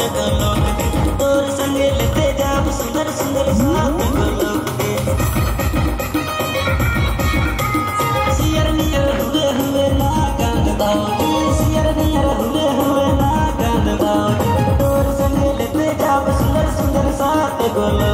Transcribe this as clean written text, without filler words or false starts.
गोलोक के तोर संगे लेते जाब सुंदर सुंदर साथ गोलोक के सियर नियर हुए हुए ना कांद दाओ सियर नियर हुए ना कांद दाओ तोर संगे लेते जाब सुंदर सुंदर साथ गोलोक